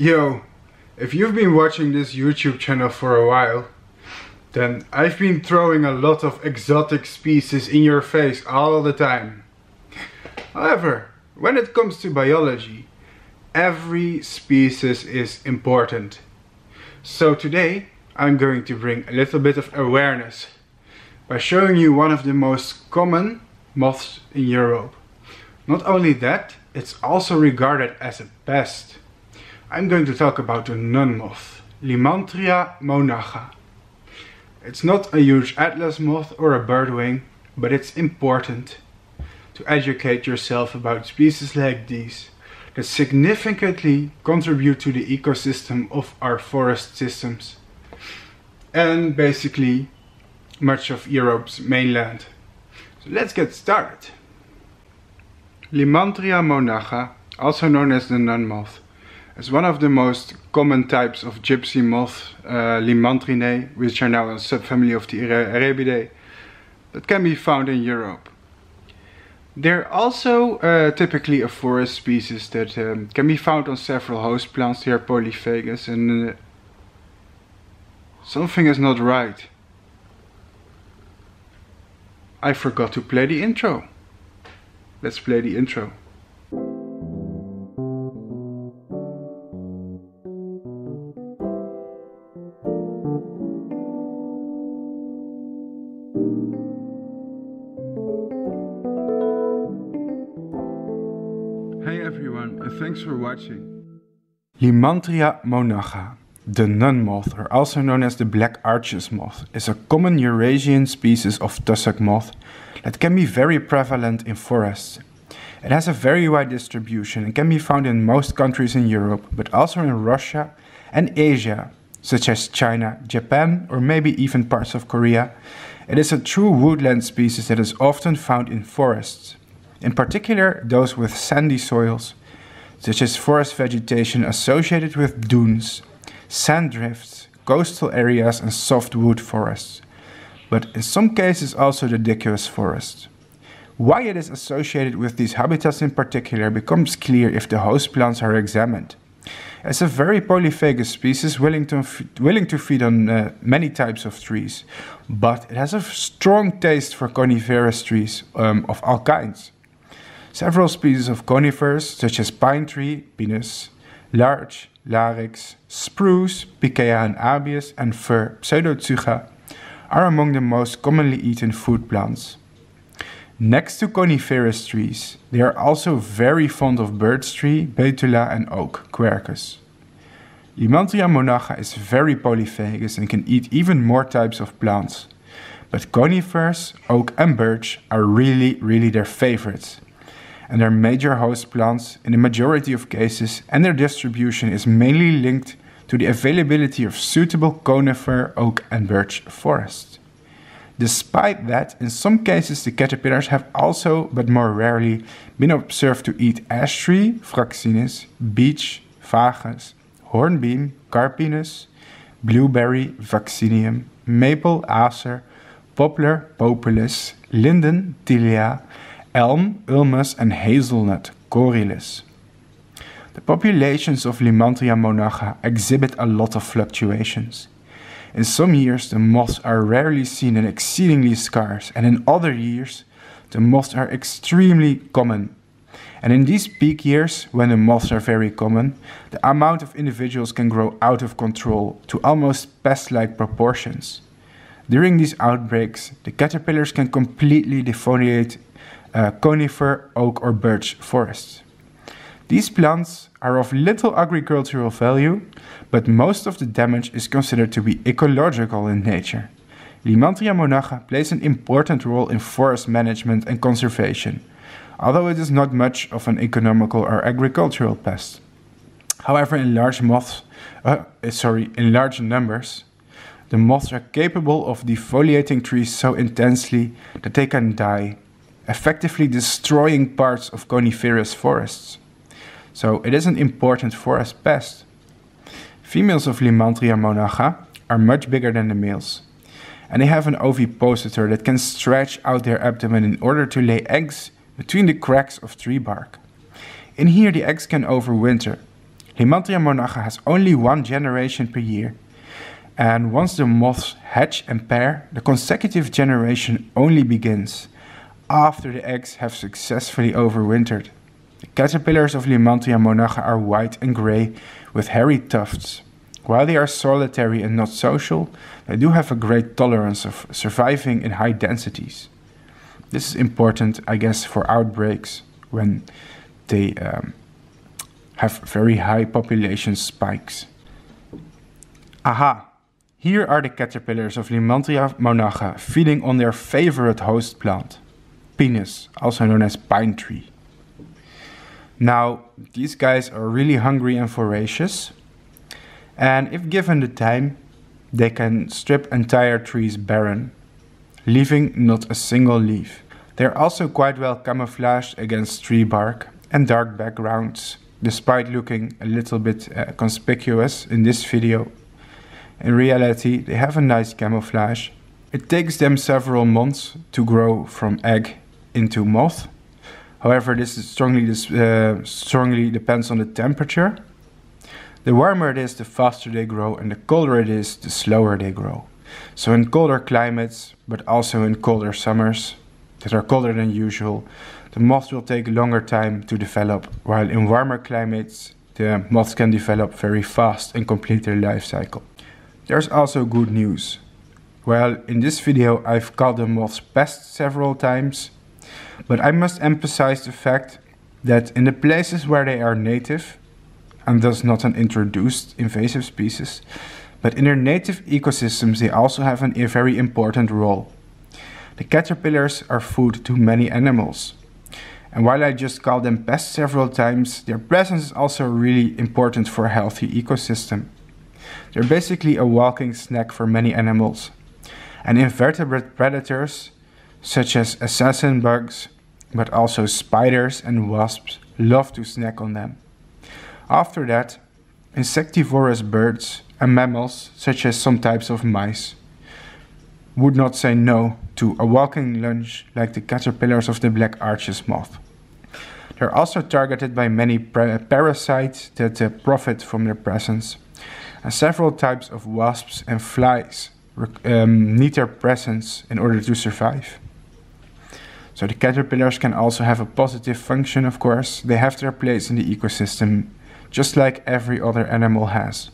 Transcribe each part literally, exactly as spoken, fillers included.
Yo, if you've been watching this YouTube channel for a while, then I've been throwing a lot of exotic species in your face all the time. However, when it comes to biology, every species is important. So today I'm going to bring a little bit of awareness by showing you one of the most common moths in Europe. Not only that, it's also regarded as a pest. I'm going to talk about the nun moth, Lymantria monacha. It's not a huge atlas moth or a birdwing, but it's important to educate yourself about species like these that significantly contribute to the ecosystem of our forest systems and basically much of Europe's mainland. So let's get started. Lymantria monacha, also known as the nun moth, is one of the most common types of gypsy moth, uh, Lymantrinae, which are now a subfamily of the Arabiidae, that can be found in Europe. They're also uh, typically a forest species that um, can be found on several host plants. They are polyphagous, and uh, something is not right. I forgot to play the intro. Let's play the intro. Hey everyone, and thanks for watching. Lymantria monacha, the nun moth, or also known as the black arches moth, is a common Eurasian species of tussock moth that can be very prevalent in forests. It has a very wide distribution and can be found in most countries in Europe, but also in Russia and Asia, such as China, Japan, or maybe even parts of Korea. It is a true woodland species that is often found in forests, in particular those with sandy soils, such as forest vegetation associated with dunes, sand drifts, coastal areas and softwood forests, but in some cases also deciduous forests. Why it is associated with these habitats in particular becomes clear if the host plants are examined. It's a very polyphagous species willing to, willing to feed on uh, many types of trees, but it has a strong taste for coniferous trees um, of all kinds. Several species of conifers, such as pine tree, Pinus, larch, Larix, spruce, Picea abies, and fir, Pseudotsuga, are among the most commonly eaten food plants. Next to coniferous trees, they are also very fond of birch tree, Betula, and oak, Quercus. Lymantria monacha is very polyphagous and can eat even more types of plants, but conifers, oak, and birch are really, really their favorites, and are major host plants in the majority of cases, and their distribution is mainly linked to the availability of suitable conifer, oak, and birch forests. Despite that, in some cases the caterpillars have also, but more rarely, been observed to eat ash tree, Fraxinus, beech, Fagus, hornbeam, Carpinus, blueberry, Vaccinium, maple, Acer, poplar, Populus, linden, Tilia, elm, Ulmus, and hazelnut, Corylus. The populations of Lymantria monacha exhibit a lot of fluctuations. In some years the moths are rarely seen and exceedingly scarce, and in other years the moths are extremely common. And in these peak years, when the moths are very common, the amount of individuals can grow out of control to almost pest-like proportions. During these outbreaks, the caterpillars can completely defoliate uh, conifer, oak, or birch forests. These plants are of little agricultural value, but most of the damage is considered to be ecological in nature. Lymantria monacha plays an important role in forest management and conservation, although it is not much of an economical or agricultural pest. However, in large moths, uh, sorry, in large numbers, the moths are capable of defoliating trees so intensely that they can die, effectively destroying parts of coniferous forests. So it is an important forest pest. Females of Lymantria monacha are much bigger than the males, and they have an ovipositor that can stretch out their abdomen in order to lay eggs between the cracks of tree bark. In here the eggs can overwinter, Lymantria monarcha has only one generation per year, and once the moths hatch and pair, the consecutive generation only begins after the eggs have successfully overwintered. The caterpillars of Lymantria monarcha are white and grey with hairy tufts. While they are solitary and not social, they do have a great tolerance of surviving in high densities. This is important, I guess, for outbreaks when they um, have very high population spikes. Aha! Here are the caterpillars of Lymantria monarcha feeding on their favorite host plant, Pinus, also known as pine tree. Now, these guys are really hungry and voracious, and if given the time, they can strip entire trees barren, leaving not a single leaf. They are also quite well camouflaged against tree bark and dark backgrounds, despite looking a little bit uh, conspicuous in this video. In reality, they have a nice camouflage. It takes them several months to grow from egg into moth. However, this is strongly, uh, strongly depends on the temperature. The warmer it is, the faster they grow, and the colder it is, the slower they grow. So in colder climates, but also in colder summers that are colder than usual, the moths will take a longer time to develop, while in warmer climates, the moths can develop very fast and complete their life cycle. There's also good news. Well, in this video I've called the moths pests several times, but I must emphasize the fact that in the places where they are native, and thus not an introduced invasive species, but in their native ecosystems they also have an, a very important role. The caterpillars are food to many animals, and while I just called them pests several times, their presence is also really important for a healthy ecosystem. They're basically a walking snack for many animals, and invertebrate predators such as assassin bugs, but also spiders and wasps love to snack on them. After that, insectivorous birds and mammals, such as some types of mice, would not say no to a walking lunch like the caterpillars of the black arches moth. They're also targeted by many parasites that uh, profit from their presence, and several types of wasps and flies um, need their presence in order to survive. So the caterpillars can also have a positive function, of course. They have their place in the ecosystem, just like every other animal has.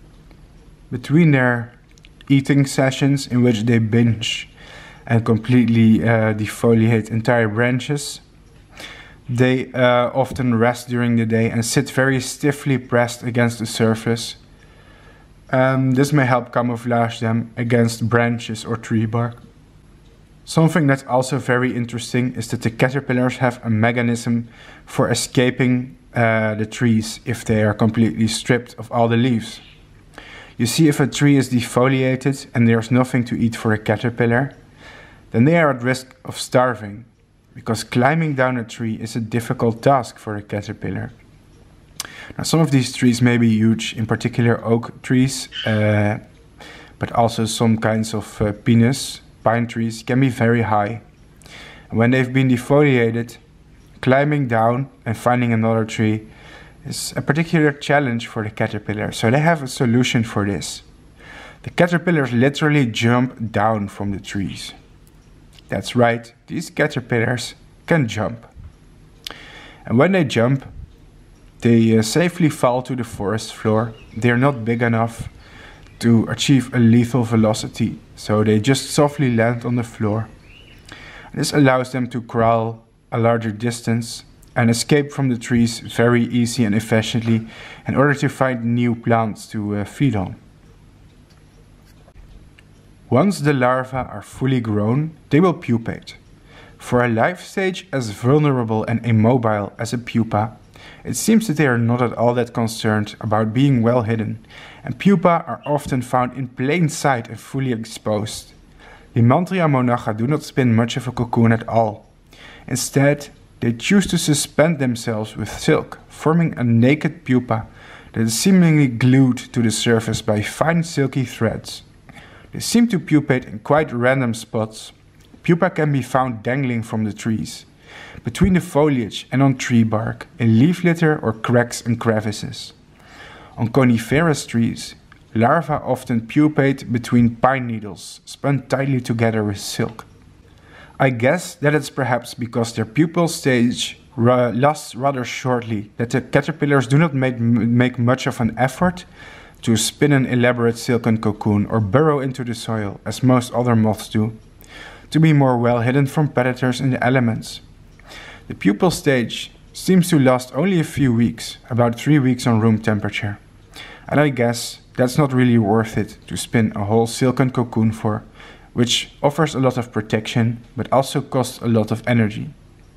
Between their eating sessions, in which they binge and completely uh, defoliate entire branches, they uh, often rest during the day and sit very stiffly pressed against the surface. Um, this may help camouflage them against branches or tree bark. Something that's also very interesting is that the caterpillars have a mechanism for escaping uh, the trees if they are completely stripped of all the leaves. You see, if a tree is defoliated and there's nothing to eat for a caterpillar, then they are at risk of starving, because climbing down a tree is a difficult task for a caterpillar. Now, some of these trees may be huge, in particular oak trees, uh, but also some kinds of uh, pinus, pine trees, can be very high. And when they've been defoliated, climbing down and finding another tree is a particular challenge for the caterpillar, so they have a solution for this. The caterpillars literally jump down from the trees. That's right, these caterpillars can jump. And when they jump, they uh, safely fall to the forest floor. They're not big enough to achieve a lethal velocity, so they just softly land on the floor. This allows them to crawl a larger distance and escape from the trees very easy and efficiently in order to find new plants to uh, feed on. Once the larvae are fully grown, they will pupate. For a life stage as vulnerable and immobile as a pupa, it seems that they are not at all that concerned about being well hidden, and pupa are often found in plain sight and fully exposed. Lymantria monarcha do not spin much of a cocoon at all. Instead, they choose to suspend themselves with silk, forming a naked pupa that is seemingly glued to the surface by fine silky threads. They seem to pupate in quite random spots. Pupa can be found dangling from the trees, between the foliage and on tree bark, in leaf litter or cracks and crevices. On coniferous trees, larvae often pupate between pine needles, spun tightly together with silk. I guess that it's perhaps because their pupal stage ra lasts rather shortly, that the caterpillars do not make, make much of an effort to spin an elaborate silken cocoon or burrow into the soil, as most other moths do, to be more well hidden from predators in the elements. The pupal stage seems to last only a few weeks, about three weeks on room temperature, and I guess that's not really worth it to spin a whole silken cocoon for, which offers a lot of protection but also costs a lot of energy.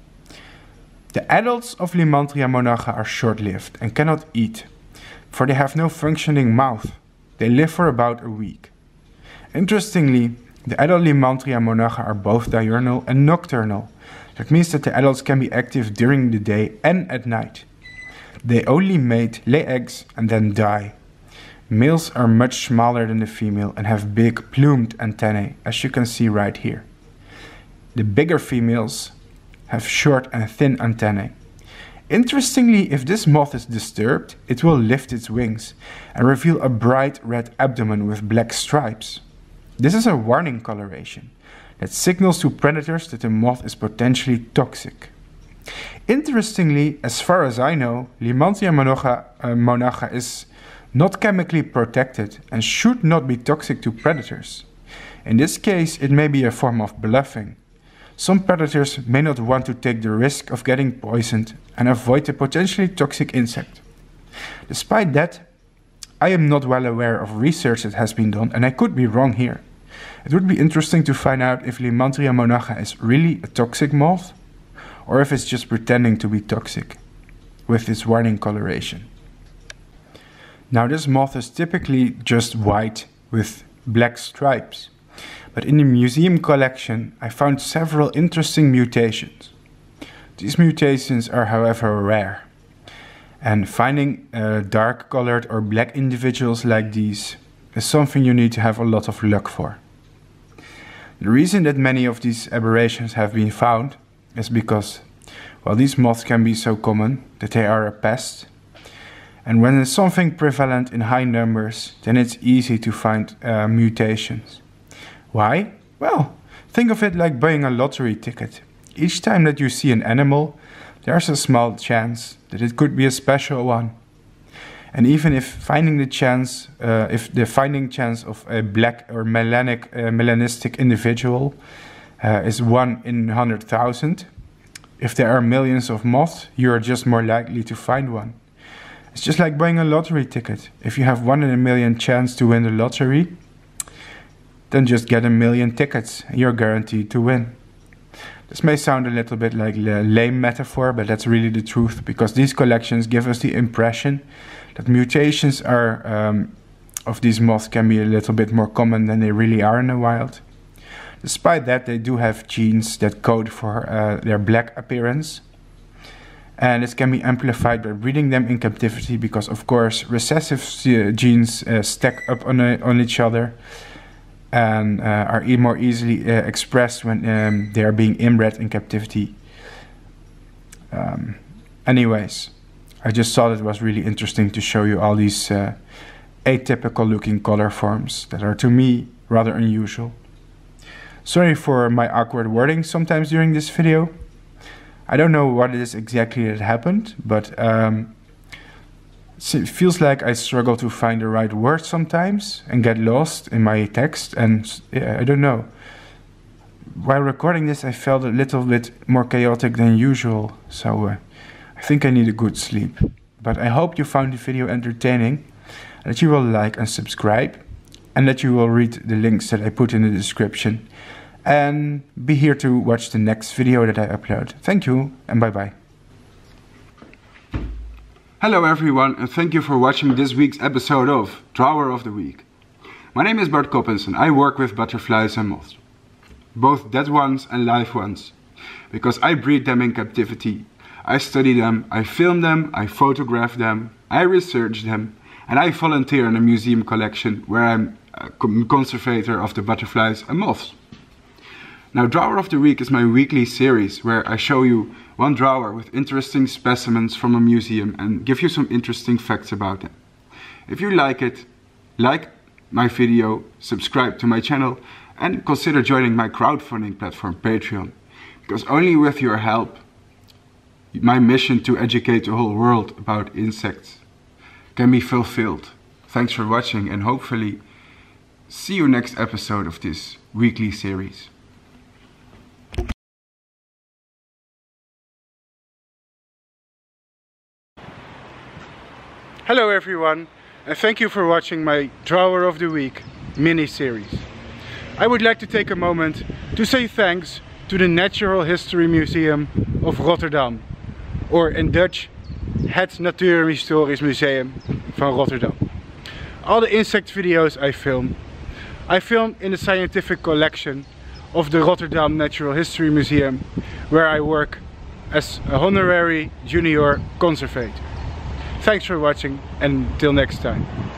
The adults of Lymantria monarcha are short-lived and cannot eat, for they have no functioning mouth. They live for about a week. Interestingly, the adult Lymantria monarcha are both diurnal and nocturnal. That means that the adults can be active during the day and at night. They only mate, lay eggs and then die. Males are much smaller than the female and have big plumed antennae, as you can see right here. The bigger females have short and thin antennae. Interestingly, if this moth is disturbed, it will lift its wings and reveal a bright red abdomen with black stripes. This is a warning coloration that signals to predators that the moth is potentially toxic. Interestingly, as far as I know, Lymantria monarcha, uh, monarcha is not chemically protected and should not be toxic to predators. In this case, it may be a form of bluffing. Some predators may not want to take the risk of getting poisoned and avoid the potentially toxic insect. Despite that, I am not well aware of research that has been done, and I could be wrong here. It would be interesting to find out if Lymantria monarcha is really a toxic moth, or if it's just pretending to be toxic with this warning coloration. Now, this moth is typically just white with black stripes, but in the museum collection I found several interesting mutations. These mutations are, however, rare, and finding uh, dark colored or black individuals like these is something you need to have a lot of luck for. The reason that many of these aberrations have been found is because, well, these moths can be so common that they are a pest. And when there's something prevalent in high numbers, then it's easy to find uh, mutations. Why? Well, think of it like buying a lottery ticket. Each time that you see an animal, there's a small chance that it could be a special one. And even if finding the chance, uh, if the finding chance of a black or melanic, uh, melanistic individual uh, is one in one hundred thousand, if there are millions of moths, you are just more likely to find one. It's just like buying a lottery ticket. If you have one in a million chance to win the lottery, then just get a million tickets and you're guaranteed to win. This may sound a little bit like a lame metaphor, but that's really the truth, because these collections give us the impression that mutations are, um, of these moths can be a little bit more common than they really are in the wild. Despite that, they do have genes that code for uh, their black appearance. And this can be amplified by breeding them in captivity because, of course, recessive uh, genes uh, stack up on, a, on each other and uh, are e more easily uh, expressed when um, they are being inbred in captivity. Um, anyways, I just thought it was really interesting to show you all these uh, atypical looking color forms that are, to me, rather unusual. Sorry for my awkward wording sometimes during this video. I don't know what it is exactly that happened, but um, it feels like I struggle to find the right word sometimes and get lost in my text, and yeah, I don't know. While recording this, I felt a little bit more chaotic than usual, so uh, I think I need a good sleep. But I hope you found the video entertaining, that you will like and subscribe, and that you will read the links that I put in the description. And be here to watch the next video that I upload. Thank you, and bye bye. Hello everyone, and thank you for watching this week's episode of Drawer of the Week. My name is Bart Coppens and I work with butterflies and moths. Both dead ones and live ones. Because I breed them in captivity. I study them, I film them, I photograph them, I research them, and I volunteer in a museum collection where I'm a conservator of the butterflies and moths. Now, Drawer of the Week is my weekly series where I show you one drawer with interesting specimens from a museum and give you some interesting facts about them. If you like it, like my video, subscribe to my channel, and consider joining my crowdfunding platform Patreon, because only with your help my mission to educate the whole world about insects can be fulfilled. Thanks for watching, and hopefully see you next episode of this weekly series. Hello everyone, and thank you for watching my Drawer of the Week mini-series. I would like to take a moment to say thanks to the Natural History Museum of Rotterdam, or in Dutch, het Natuurhistorisch Museum van Rotterdam. All the insect video's I film, I filmed in the scientific collection of the Rotterdam Natural History Museum, where I work as a honorary junior conservator. Thanks for watching, and until next time.